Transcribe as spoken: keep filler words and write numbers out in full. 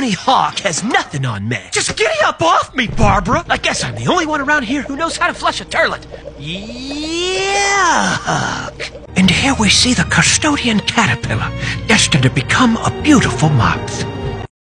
Tony Hawk has nothing on me. Just giddy up off me, Barbara. I guess I'm the only one around here who knows how to flush a toilet. Yuck. And here we see the custodian caterpillar, destined to become a beautiful moth.